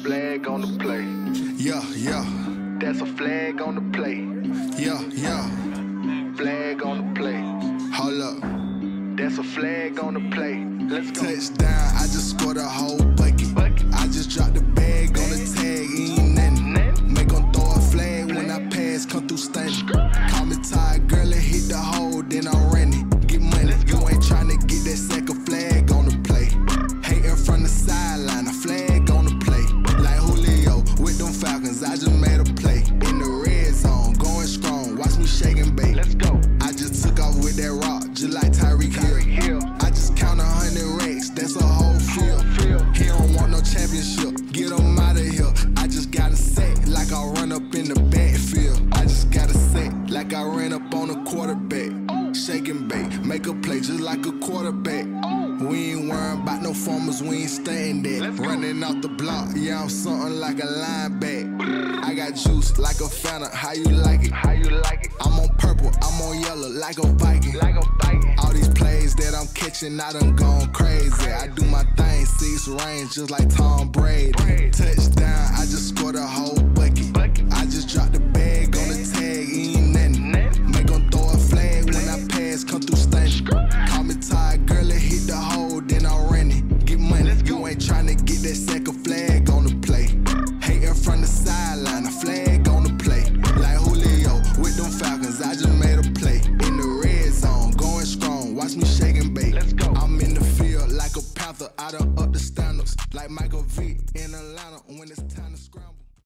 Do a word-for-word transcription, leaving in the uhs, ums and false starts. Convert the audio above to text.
flag on the play. Yeah, yeah. That's a flag on the play. Yeah, yeah. Flag on the play. Hold up. That's a flag on the play. Let's go. Touchdown, I just scored a whole bucket. Bucket. I just dropped the bag on the tag, ain't nothing. Nothing. Make 'em throw a flag when I pass, come through stunning. Call me tired, girl, and hit the hole, then I'm running. Get money, you ain't tryna get that second flag on the play. Hating from the sideline, a flag on the play. Like Julio with them Falcons, I just made a play. In the red zone, going strong, watch me shake and bake. Let's go. I just took off with that rock, just like Tyreek Hill. I just count a hundred racks, that's a whole field. He don't want no championship, get him out of here. I just got a set, like I run up in the backfield. I just got a set, like I ran up on a quarterback. Shake and bake, make a play just like a quarterback. We ain't worrying about no formers, we ain't staying there. Running out the block, yeah, I'm something like a lineback. I got juice like a Fanta, how you like it? How you like it? I'm on purple, I'm on yellow, like a Viking. Like a Viking. All these plays that I'm catching, I done gone crazy. I do my thing, six range, just like Tom Brady. Touchdown, I just scored a whole bucket. I just dropped the bag on the tag,